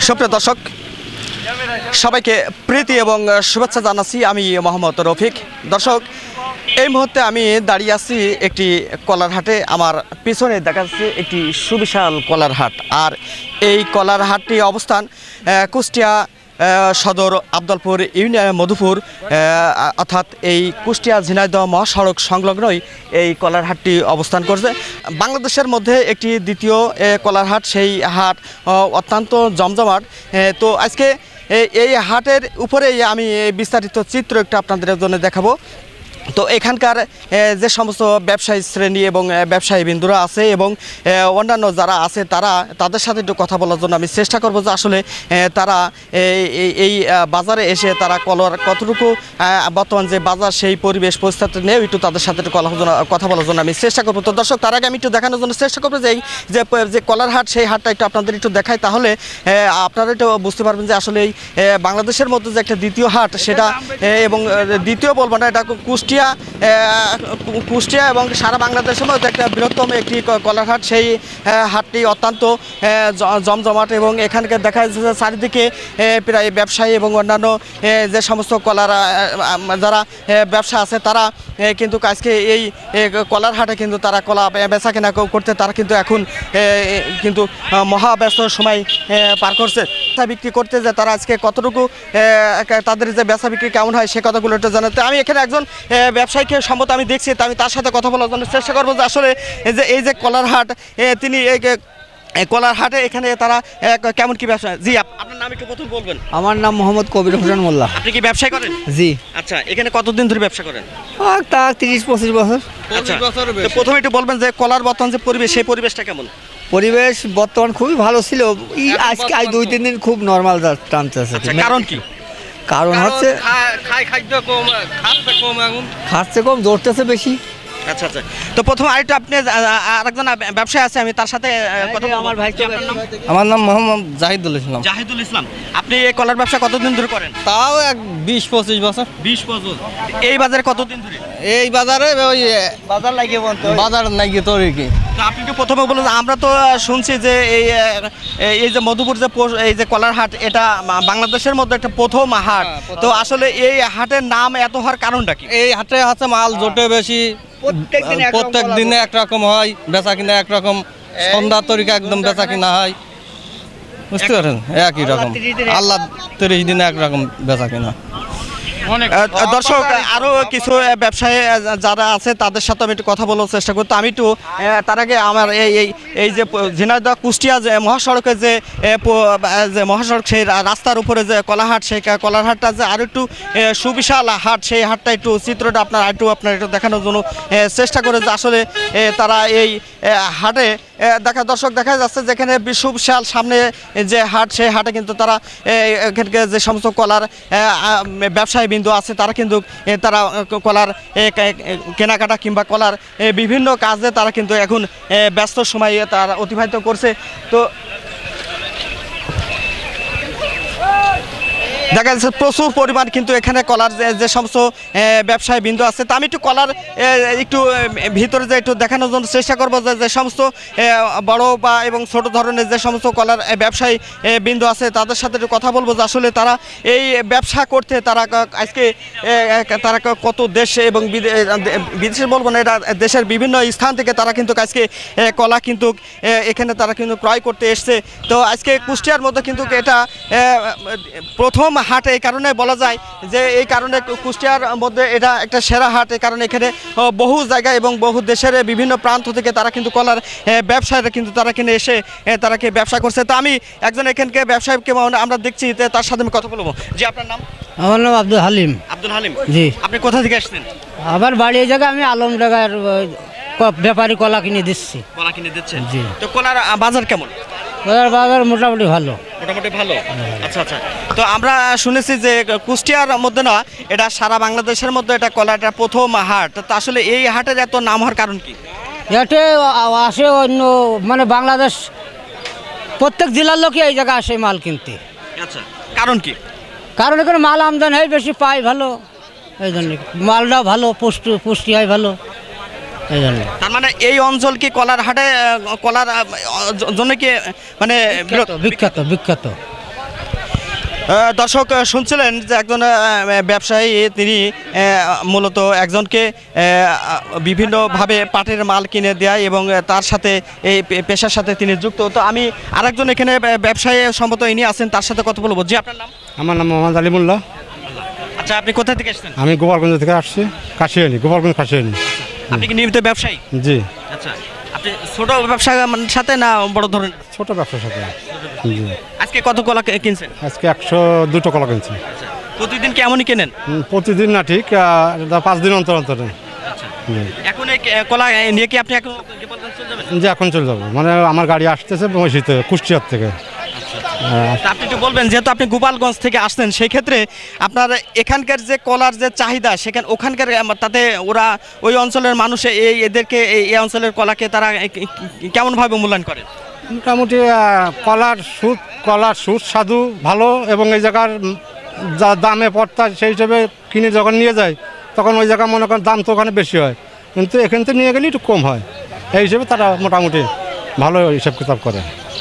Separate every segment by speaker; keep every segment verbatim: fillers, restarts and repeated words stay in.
Speaker 1: সুপ্রিয় দর্শক, সবাইকে প্রীতি এবং শুভেচ্ছা জানাচ্ছি। আমি মোহাম্মদ রফিক। দর্শক, এই মুহূর্তে আমি দাঁড়িয়ে আছি একটি কলার হাটে। আমার পিছনে দেখা যাচ্ছে একটি সুবিশাল কলার হাট। আর এই কলার হাটটি অবস্থান কুষ্টিয়া সদর আবদলপুর ইউনিয়ন মধুপুর, অর্থাৎ এই কুষ্টিয়া ঝিনাইদহ মহাসড়ক সংলগ্নই এই কলার হাটটি অবস্থান করছে। বাংলাদেশের মধ্যে একটি দ্বিতীয় কলার হাট, সেই হাট অত্যন্ত জমজমাট। তো আজকে এই হাটের উপরেই আমি বিস্তারিত চিত্র একটু আপনাদের জন্য দেখাবো। তো এখানকার যে সমস্ত ব্যবসায়ী শ্রেণী এবং ব্যবসায়ী বিন্দুরা আছে এবং অন্যান্য যারা আছে তারা তাদের সাথে একটু কথা বলার জন্য আমি চেষ্টা করব যে আসলে তারা এই বাজারে এসে তারা কলার কতটুকু বর্তমান যে বাজার সেই পরিবেশ পরিস্থিতি নিয়েও একটু তাদের সাথে একটু কথা বলার জন্য আমি চেষ্টা করবো। তো দর্শক, তার আগে আমি একটু দেখানোর জন্য চেষ্টা করবো যে এই যে কলার হাট, সেই হাটটা একটু আপনাদের একটু দেখাই, তাহলে আপনারা একটু বুঝতে পারবেন যে আসলে এই বাংলাদেশের মধ্যে যে একটা দ্বিতীয় হাট সেটা, এবং দ্বিতীয় বলবো না, এটা কুষ্টিয়া কুষ্টিয়া এবং সারা বাংলাদেশের মধ্যে একটা বৃহত্তম একটি কলার হাট। সেই হাটটি অত্যন্ত জমজমাট এবং এখানকার দেখা যাচ্ছে চারিদিকে প্রায় ব্যবসায়ী এবং অন্যান্য যে সমস্ত কলার যারা ব্যবসা আছে তারা কিন্তু আজকে এই কলার হাটে কিন্তু তারা কলা বেচা কেনা করতে তারা কিন্তু এখন কিন্তু মহাব্যস্ত সময় পার করছে। বেচা বিক্রি করতে যে তারা আজকে কতটুকু তাদের যে বেচা বিক্রি কেমন হয় সে কথাগুলো একটু জানাতে আমি এখানে একজন ব্যবসায়ীকে সম্মত আমি দেখছি, আমি তার সাথে কথা বলার জন্য চেষ্টা করবো যে আসলে যে এই যে কলার হাট, তিনি কলার হাটে এখানে তারা কেমন কি ব্যবসা। জি, আপনার নাম একটু প্রথম বলবেন।
Speaker 2: আমার নাম মোহাম্মদ কবির হোসেন মোল্লা।
Speaker 1: আপনি কি ব্যবসা করেন?
Speaker 2: জি।
Speaker 1: আচ্ছা, এখানে কতদিন ধরে ব্যবসা করেন?
Speaker 2: তা তিরিশ পঁচিশ বছর।
Speaker 1: আচ্ছা, প্রথমে একটু বলবেন যে কলার বর্তমান যে পরিবেশ, সেই পরিবেশটা কেমন?
Speaker 2: পরিবেশ বর্তমান খুবই ভালো ছিল। আজকে আজ দুই তিন দিন খুব নর্মাল টানতেছে।
Speaker 1: কারণ কি?
Speaker 2: কারণ হচ্ছে খাচ্ছে কম, দৌড়তেছে বেশি।
Speaker 1: আচ্ছা আচ্ছা, তো প্রথমে আরেকটা আপনি আরেকজন ব্যবসায়ী আছে, আমি তার সাথে কথা বলবো। আমার ভাই,
Speaker 2: আমার নাম মোহাম্মদ জাহিদুল ইসলাম।
Speaker 1: জাহিদুল ইসলাম, আপনি এই কলার ব্যবসা কতদিন ধরে করেন?
Speaker 2: তাও এক বিশ পঁচিশ বছর।
Speaker 1: বিশ বছর। এই বাজারে কতদিন ধরে?
Speaker 2: এই বাজারে ওই বাজার লাগিয়ে বাজার লাগিয়ে তৈরি কি।
Speaker 1: তো আপনি তো প্রথমে বলুন, আমরা তো শুনছি যে এই এই যে মধুপুর যে এই যে কলার হাট, এটা বাংলাদেশের মধ্যে একটা প্রথম হাট। তো আসলে এই হাটের নাম এত হওয়ার কারণটা কি?
Speaker 2: এই হাটে হচ্ছে মাল জোটে বেশি, প্রত্যেক দিনে একরকম হয় বেচা কিনা, একরকম সন্ধ্যা তরিকা একদম বেচা কিনা হয়, বুঝতে পারেন, একই রকম। আল্লাহ তিরিশ দিনে একরকম বেচা কিনা।
Speaker 1: দর্শক, আরও কিছু ব্যবসায়ী যারা আছে তাদের সাথে আমি একটু কথা বলার চেষ্টা করতে আমি একটু তার আগে আমার এই এই যে ঝিনাইদহ কুষ্টিয়া যে মহাসড়কে যে যে মহাসড়ক, সেই রাস্তার উপরে যে কলাহাট, সেই কলার হাটটা যে আরও একটু সুবিশাল হাট, সেই হাটটা একটু চিত্রটা আপনার একটু আপনার একটু দেখানোর জন্য চেষ্টা করে যে আসলে তারা এই হাটে দেখা দর্শক দেখা যাচ্ছে যেখানে সুবিশাল সামনে যে হাট, সেই হাটে কিন্তু তারা এখানকে যে সমস্ত কলার ব্যবসায়ী বিন্দু আছে তারা কিন্তু তারা কলার কেনাকাটা কিংবা কলার বিভিন্ন কাজে তারা কিন্তু এখন ব্যস্ত সময়ে তারা অতিবাহিত করছে। তো দেখা যাচ্ছে প্রচুর পরিমাণ কিন্তু এখানে কলার যে সমস্ত ব্যবসায়ী বিন্দু আছে। তা আমি একটু কলার একটু ভিতরে যে একটু দেখানোর জন্য চেষ্টা করবো যে যে সমস্ত বড় বা এবং ছোট ধরনের যে সমস্ত কলার ব্যবসায়ী বিন্দু আছে তাদের সাথে একটু কথা বলবো যে আসলে তারা এই ব্যবসা করতে তারা আজকে তারা কত দেশে এবং বিদেশে বলবো না, এটা দেশের বিভিন্ন স্থান থেকে তারা কিন্তু আজকে কলা কিন্তু এখানে তারা কিন্তু ক্রয় করতে এসছে। তো আজকে কুষ্টিয়ার মধ্যে কিন্তু এটা প্রথম হাট, এই কারণে বলা যায় যে এই কারণে কুষ্টিয়ার মধ্যে এটা একটা সেরা হাট। এই কারণে এখানে বহু জায়গায় এবং বহু দেশের বিভিন্ন প্রান্ত থেকে তারা কিন্তু কলার ব্যবসায়ীরা কিন্তু তারা কিনে এসে তারা কি ব্যবসা করছে। তো আমি একজন এখানকে ব্যবসায়ীকে আমরা দেখছি, তার সাথে আমি কথা বলবো। জি, আপনার নাম?
Speaker 3: আমার নাম আব্দুল হালিম।
Speaker 1: আব্দুল হালিম,
Speaker 3: জি।
Speaker 1: আপনি কোথা থেকে আসছেন?
Speaker 3: আবার বাড়ি এই জায়গায় আমি আলম জায়গার ব্যাপারী কলা কিনে দিচ্ছি।
Speaker 1: কলা কিনে দিচ্ছেন?
Speaker 3: জি।
Speaker 1: তো কলার বাজার কেমন?
Speaker 3: কলার বাজার মোটামুটি ভালো।
Speaker 1: মোটামুটি ভালো। আচ্ছা আচ্ছা, তো আমরা শুনেছি যে কুষ্টিয়ার মধ্যে না, এটা সারা বাংলাদেশের মধ্যে এটা কলাটা প্রথম হাট। তো আসলে এই হাটের এত নাম হওয়ার কারণ কি?
Speaker 3: এতে আসে অন্য মানে বাংলাদেশ প্রত্যেক জেলার লোকই এই জায়গায় আসে মাল কিনতে।
Speaker 1: আচ্ছা, কারণ কি?
Speaker 3: কারণ এখানে মাল আমদানি হয় বেশি, পাই ভালো, এই জন্য মালটাও ভালো, পুষ্টি পুষ্টি হয় ভালো, এই জন্য।
Speaker 1: তার মানে এই অঞ্চল কি কলার হাটে কলার জন্য কি মানে
Speaker 3: বিখ্যাত বিখ্যাত বিখ্যাত
Speaker 1: আহ, দর্শক আহ, শুনছিলেন যে একজন আহ, ব্যবসায়ী তিনি আহ, মূলত একজনকে আহ, বিভিন্নভাবে পাটের মাল কিনে দেয় এবং আহ, তার সাথে এই পে- পেশার সাথে তিনি যুক্ত। তো আমি আরেকজন এখানে আহ, ব্যবসায়ী সম্মত ইনি আছেন, তার সাথে কথা বলবো। জি, আপনার নাম?
Speaker 4: আমার নাম মোহাম্মদ আলী মোল্লা।
Speaker 1: আচ্ছা, আপনি কোথা থেকে এসেছেন?
Speaker 4: আমি গোপালগঞ্জ থেকে আসছি, কাশিয়ানি, গোপালগঞ্জ কাশিয়ানি।
Speaker 1: আপনি কি নিয়মিত ব্যবসায়ী?
Speaker 4: জি,
Speaker 1: আচ্ছা, আপনি ছোট ব্যবসার সাথে না বড় ধরনের?
Speaker 4: ছোট ব্যবসার সাথে। জি,
Speaker 1: আজকে কত কলা কে- কিনছেন?
Speaker 4: আজকে একশো দুটো কলা কিনছি।
Speaker 1: আচ্ছা, প্রতিদিন কেমনই কেনেন?
Speaker 4: হুম, প্রতিদিন না, ঠিক আহ, এটা পাঁচ দিন অন্তর অন্তর। জি,
Speaker 1: এখন এই কে- কলা নিয়ে কি আপনি এখন গোপালগঞ্জ চলে যাবেন?
Speaker 4: যে এখন চলে যাবো, মানে আমার গাড়ি আসতেছে মহিষিতে, কুষ্টিয়ার থেকে। আহ,
Speaker 1: তা আপনি একটু বলবেন, যেহেতু আপনি গোপালগঞ্জ থেকে আসছেন, সেই ক্ষেত্রে আপনার এখানকার যে কলার যে চাহিদা, সেখানে ওখানকার আম, তাতে ওরা ওই অঞ্চলের মানুষ এই এদেরকে এই এই অঞ্চলের কলাকে তারা এ- কি- কি- কেমনভাবে মূল্যায়ন করে?
Speaker 4: মোটামুটি আহ, কলার সুদ কলার সুদ স্বাদু ভালো, এবং এই জায়গার উম, যা দামে পড়তা সেই হিসেবে কিনে যখন নিয়ে যায়, তখন ওই জায়গা মনে করেন দাম তো ওখানে বেশি হয়, কিন্তু এখান থেকে নিয়ে গেলে একটু কম হয়। এই হিসেবে তারা মোটামুটি ভালো হিসাব কিতাব করে।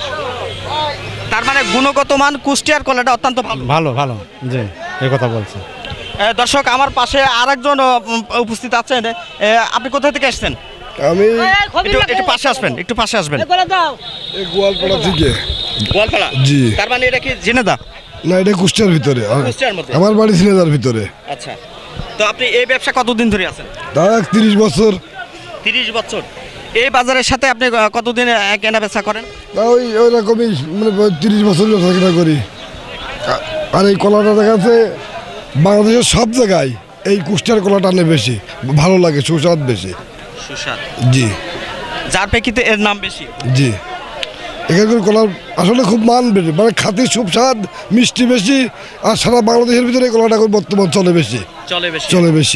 Speaker 1: তার মানে গুণগত মান কুষ্টিয়ার কলাটা অত্যন্ত ভালো।
Speaker 4: ভালো ভালো, জি, এই কথা বলছে।
Speaker 1: এ, দর্শক, আমার পাশে আরেকজন উম, উপস্থিত আছেন। এ, আপনি কোথা থেকে আসছেন?
Speaker 5: আমি
Speaker 1: একটু একটু পাশে আসবেন, একটু পাশে আসবেন।
Speaker 5: এই গোয়ালপাড়া থেকে।
Speaker 1: গোয়ালপাড়া?
Speaker 5: জি।
Speaker 1: তার মানে এটা কি জেনেদা?
Speaker 5: না, এটা কুষ্টিয়ার ভিতরে। আর-
Speaker 1: কুষ্টিয়ার মধ্যে?
Speaker 5: আমার বাড়ি সিনেদার ভিতরে।
Speaker 1: আচ্ছা, তো আপনি এই ব্যবসা কতদিন ধরে আছেন?
Speaker 5: তার তিরিশ বছর।
Speaker 1: তিরিশ বছর। এই বাজারের সাথে আপনি আহ, কতদিন আহ, কেনা বেচা করেন?
Speaker 5: তা ওই ওই রকমই, মানে তিরিশ বছর ব্যবসা কিনা করি। আ- আর এই কলাটা দেখা যাচ্ছে বাংলাদেশের সব জায়গায় এই কুষ্টিয়ার কলাটা আনে বেশি ভালো লাগে, সুস্বাদ বেশি।
Speaker 1: সুস্বাদ।
Speaker 5: জি
Speaker 1: যার প্রেক্ষিতে এর নাম বেশি।
Speaker 5: জি, এখানকার কলার আসলে খুব মান বেশি, মানে খাতি সুস্বাদ, মিষ্টি বেশি। আর সারা বাংলাদেশের ভিতরে এই কলাটা এখন বর্তমান চলে বেশি,
Speaker 1: চলে বেশি।
Speaker 5: চলে বেশি।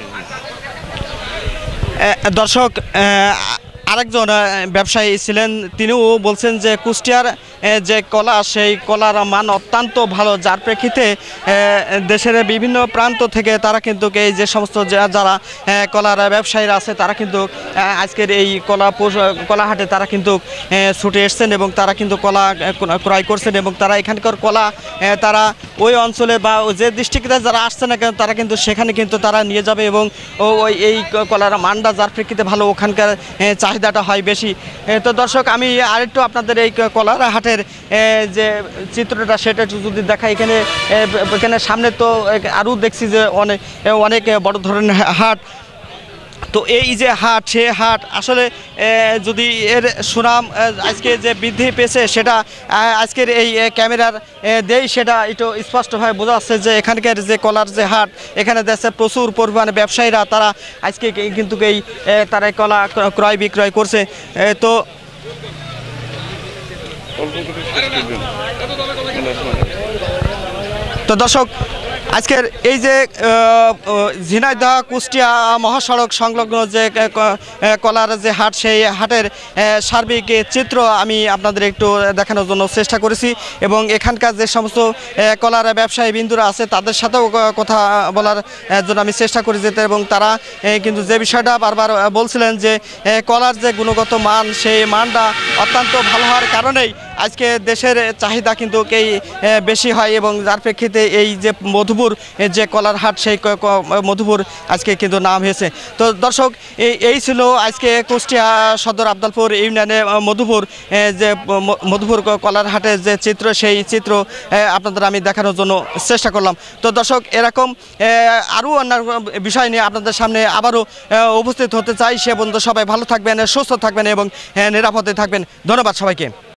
Speaker 1: এ, দর্শক, এ, আরেকজন আহ, ব্যবসায়ী ছিলেন, তিনিও বলছেন যে কুষ্টিয়ার এ, যে কলা, সেই কলার মান অত্যন্ত ভালো, যার প্রেক্ষিতে এ, দেশের বিভিন্ন প্রান্ত থেকে তারা কিন্তু এই যে সমস্ত যা- যারা এ, কলার ব্যবসায়ীরা আছে, তারা কিন্তু এ, আজকের এই কলা পৌষ- কলাহাটে তারা কিন্তু এ, ছুটে এসছেন এবং তারা কিন্তু কলা এ, ক্রয় করছেন এবং তারা এখানকার কলা এ, তারা ওই অঞ্চলে বা যে ডিস্ট্রিক্টে যারা আসছে না কেন, তারা কিন্তু সেখানে কিন্তু তারা নিয়ে যাবে এবং ও- ওই এই ক- কলার মানটা যার প্রেক্ষিতে ভালো, ওখানকার এ, চাহিদাটা হয় বেশি। এ, তো দর্শক, আমি আরেকটু আপনাদের এই ক- কলার হাটের এ, যে চিত্রটা, সেটা একটু যদি দেখা। এখানে এ, এখানে সামনে তো আরও দেখছি যে অনেক এ, অনেক বড় ধরনের হাট। তো এই যে হাট, সে হাট আসলে এ, যদি এর সুনাম এ, আজকে যে বৃদ্ধি পেয়েছে, সেটা আ, আজকের এই এ, ক্যামেরার এ, দেই সেটা একটু স্পষ্টভাবে বোঝা যাচ্ছে যে এখানকার যে কলার যে হাট, এখানে দেখছে প্রচুর পরিমাণে ব্যবসায়ীরা তারা আজকে কি- কিন্তু এই এ, তারা এই কলা ক্র- ক্রয় বিক্রয় করছে। এ, তো তো দর্শক, আজকের এই যে আহ, আহ, ঝিনাইদহ কুষ্টিয়া মহাসড়ক সংলগ্ন যে ক- ক- কলার যে হাট, সেই হাটের আহ, সার্বিক চিত্র আমি আপনাদের একটু দেখানোর জন্য চেষ্টা করেছি এবং এখানকার যে সমস্ত আহ, কলার ব্যবসায়ী বিন্দুরা আছে, তাদের সাথেও ক- কথা বলার আহ, জন্য আমি চেষ্টা করে যেতে, এবং তারা আহ, কিন্তু যে বিষয়টা বারবার আহ, বলছিলেন যে আহ, কলার যে গুণগত মান, সেই মানটা অত্যন্ত ভালো হওয়ার কারণেই আজকে দেশের চাহিদা কিন্তু এই আহ, বেশি হয় এবং যার প্রেক্ষিতে এই যে মধুপুর এ, যে কলার হাট, সেই ক- ক- মধুপুর আজকে কিন্তু নাম হয়েছে। তো দর্শক, এই এই ছিল আজকে কুষ্টিয়া সদর আবদালপুর ইউনিয়নে আহ, মধুপুর এ, যে ম- মধুপুর ক- কলার হাটের যে চিত্র, সেই চিত্র এ, আপনাদের আমি দেখানোর জন্য চেষ্টা করলাম। তো দর্শক, এরকম এ, আরও অন্যান্য বিষয় নিয়ে আপনাদের সামনে আবারও এ, উপস্থিত হতে চাই। সে পর্যন্ত সবাই ভালো থাকবেন, সুস্থ থাকবেন এবং এ, নিরাপদে থাকবেন। ধন্যবাদ সবাইকে।